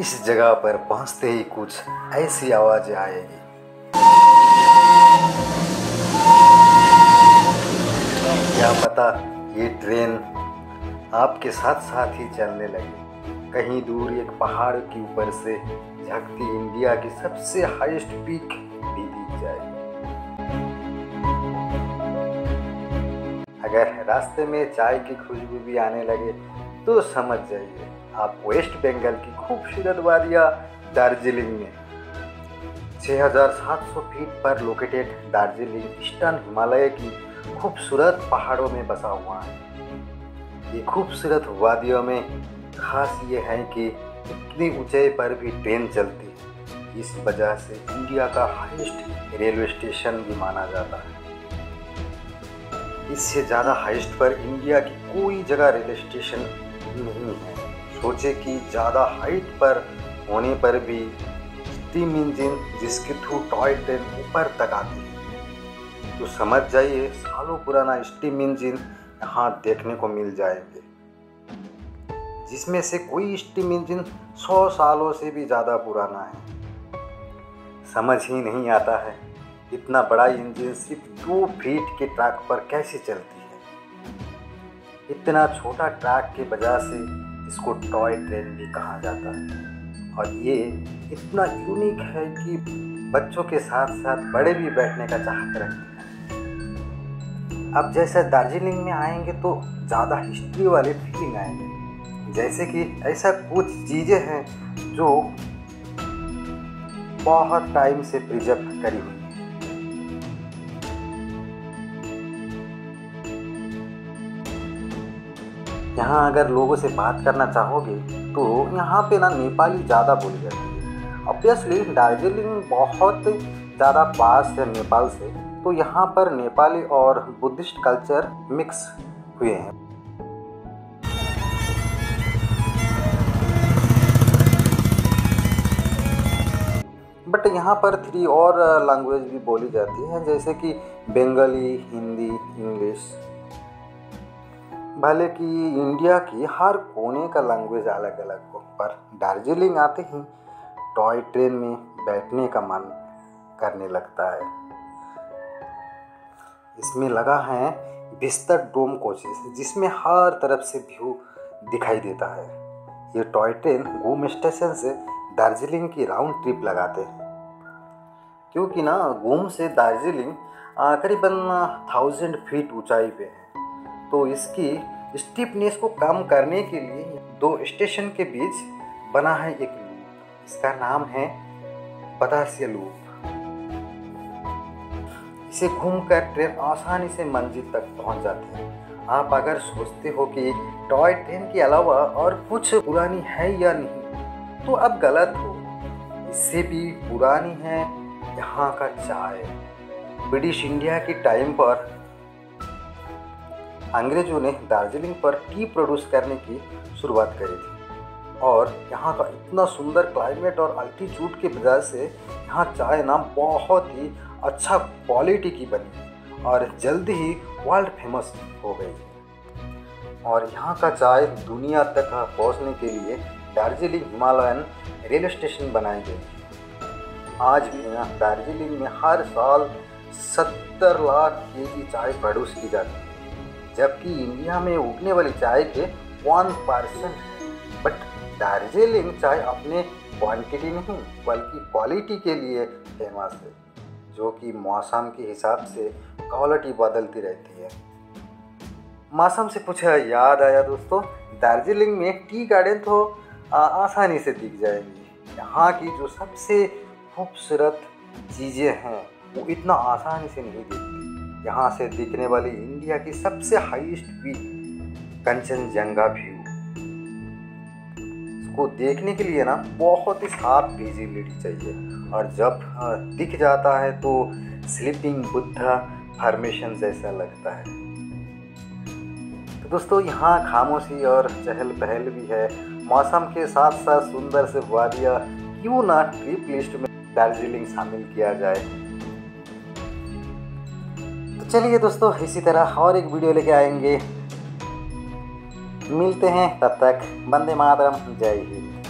इस जगह पर पहुंचते ही कुछ ऐसी आवाजें आएगी। क्या पता ये ट्रेन आपके साथ साथ ही चलने लगे। कहीं दूर एक पहाड़ के ऊपर से झकती इंडिया की सबसे हाईएस्ट पीक भी दिख जाए। अगर रास्ते में चाय की खुशबू भी आने लगे तो समझ जाइए आप वेस्ट बंगाल की खूबसूरत वादियाँ दार्जिलिंग में 6,700 फीट पर लोकेटेड दार्जिलिंग ईस्टर्न हिमालय की खूबसूरत पहाड़ों में बसा हुआ है। ये खूबसूरत वादियों में खास ये है कि इतनी ऊंचाई पर भी ट्रेन चलती है। इस वजह से इंडिया का हाईएस्ट रेलवे स्टेशन भी माना जाता है। इससे ज़्यादा हाईएस्ट पर इंडिया की कोई जगह रेलवे स्टेशन नहीं है। सोचे कि ज़्यादा हाइट पर होने पर भी स्टीम इंजन जिसके थ्रू टॉय ट्रेन ऊपर तक आती है, तो समझ जाइए सालों पुराना स्टीम इंजन यहाँ देखने को मिल जाएंगे, जिसमें से कोई स्टीम इंजन 100 सालों से भी ज़्यादा पुराना है। समझ ही नहीं आता है इतना बड़ा इंजन सिर्फ 2 फीट के ट्रैक पर कैसे चलती है। इतना छोटा ट्रैक की वजह से इसको टॉय ट्रेन भी कहा जाता है और ये इतना यूनिक है कि बच्चों के साथ साथ बड़े भी बैठने का चाहत रखते हैं। अब जैसे दार्जिलिंग में आएंगे तो ज़्यादा हिस्ट्री वाले फीलिंग आएंगे, जैसे कि ऐसा कुछ चीज़ें हैं जो बहुत टाइम से प्रिजर्व करी हुई। यहाँ अगर लोगों से बात करना चाहोगे तो यहाँ पे ना नेपाली ज़्यादा बोली जाती है। ऑब्वियसली दार्जिलिंग बहुत ज़्यादा पास है नेपाल से, तो यहाँ पर नेपाली और बुद्धिस्ट कल्चर मिक्स हुए हैं। बट यहाँ पर 3 और लैंग्वेज भी बोली जाती है, जैसे कि बंगाली, हिंदी, इंग्लिश। भले कि इंडिया की हर कोने का लैंग्वेज अलग अलग हो, पर दार्जिलिंग आते ही टॉय ट्रेन में बैठने का मन करने लगता है। इसमें लगा है बिस्तर डोम कोचेस, जिसमें हर तरफ से व्यू दिखाई देता है। ये टॉय ट्रेन घूम स्टेशन से दार्जिलिंग की राउंड ट्रिप लगाते हैं, क्योंकि ना घूम से दार्जिलिंग करीबन 1000 फीट ऊंचाई पे है। तो इसकी स्टीपनेस को कम करने के लिए 2 स्टेशन के बीच बना है एक लूप। इसका नाम है बतासिया लूप। इसे घूमकर ट्रेन आसानी से मंजिल तक पहुंच जाती है। आप अगर सोचते हो कि टॉय ट्रेन के अलावा और कुछ पुरानी है या नहीं, तो अब गलत हो। इससे भी पुरानी है यहाँ का चाय। ब्रिटिश इंडिया के टाइम पर अंग्रेजों ने दार्जिलिंग पर टी प्रोड्यूस करने की शुरुआत करी थी, और यहाँ का इतना सुंदर क्लाइमेट और अल्टीट्यूड की वजह से यहाँ चाय ना बहुत ही अच्छा क्वालिटी की बनी और जल्दी ही वर्ल्ड फेमस हो गई। और यहाँ का चाय दुनिया तक पहुँचने के लिए दार्जिलिंग हिमालयन रेलवे स्टेशन बनाए गए। आज भी यहाँ दार्जिलिंग में हर साल 70 लाख केजी चाय प्रोड्यूस की जाती है, जबकि इंडिया में उगने वाली चाय के 1% है। बट दार्जिलिंग चाय अपने क्वांटिटी नहीं बल्कि क्वालिटी के लिए फेमस है, जो कि मौसम के हिसाब से क्वालिटी बदलती रहती है। मौसम से पूछा याद आया दोस्तों, दार्जिलिंग में टी गार्डन तो आसानी से दिख जाएंगी। यहाँ की जो सबसे खूबसूरत चीज़ें हैं वो इतना आसानी से नहीं दिखती। यहाँ से दिखने वाली इंडिया की सबसे हाईएस्ट पीक कंचनजंगा व्यू, इसको देखने के लिए ना बहुत ही शार्प विजिबिलिटी चाहिए, और जब दिख जाता है तो स्लीपिंग बुद्धा फॉर्मेशन जैसा लगता है। तो दोस्तों यहाँ खामोशी और चहल पहल भी है, मौसम के साथ साथ सुंदर से वादियाँ, क्यों ना ट्रिप लिस्ट में दार्जिलिंग शामिल किया जाए। चलिए दोस्तों, इसी तरह और एक वीडियो लेके आएंगे। मिलते हैं, तब तक वंदे मातरम, जय हिंद।